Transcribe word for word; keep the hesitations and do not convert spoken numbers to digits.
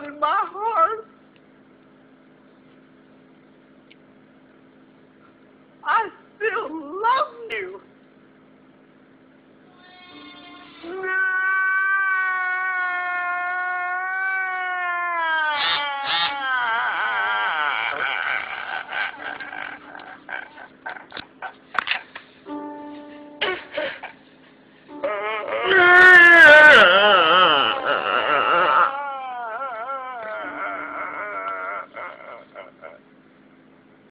down in my heart. I still love you. Yeah.